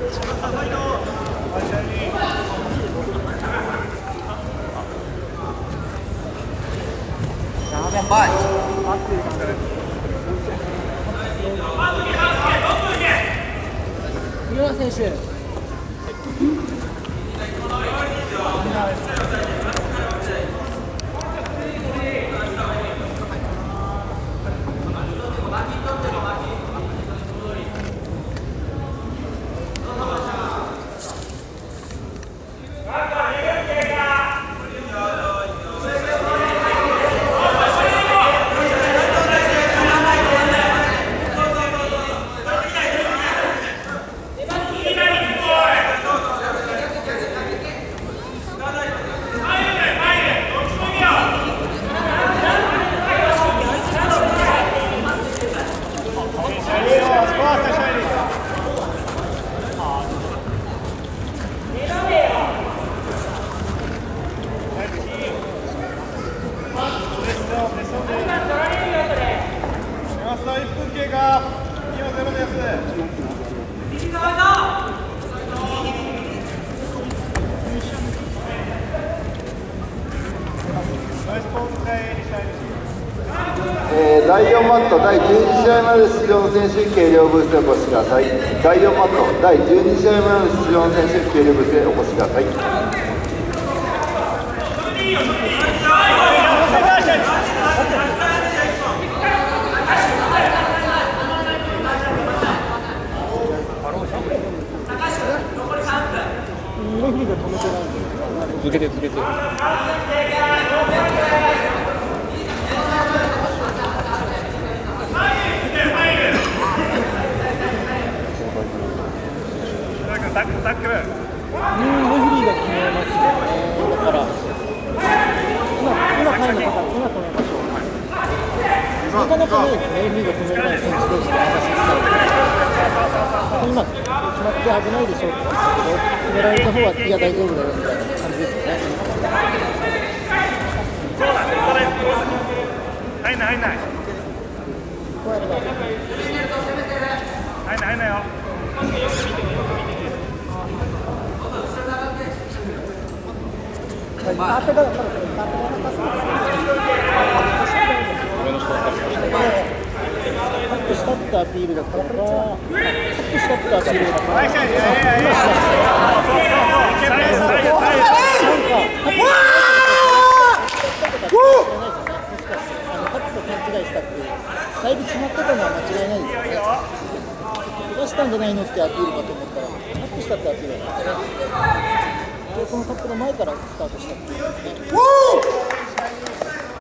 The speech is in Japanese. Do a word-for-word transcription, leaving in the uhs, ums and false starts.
選手。 だいよんマットだいじゅうに試合まで出場の選手、計量ブースでお越しください。だいよんマットだいじゅうに試合まで出場の選手、計量ブースでお越しください。 続けて続けて。 タックルタックル。うん、レフェリーが決めますよね。だから今今タイムかかる。今止めましょう。なかなかね、レフェリーが決められない選手同士で話し合う。今決まって危ないでしょって言ったけど、決められた方はいや大丈夫だよみたいな感じですよね。 そうだね。それ入んない入んない。 こうやれば。 入んない入んないよ。カットしたってアピールだったから、カットしたってアピールだったから、今しました。だいぶ決まってたのは間違いないですよね。出したんじゃないのってアピールかと思ったら、カットしたってアピールだったね。そのカットの前からスタートしたっていうね。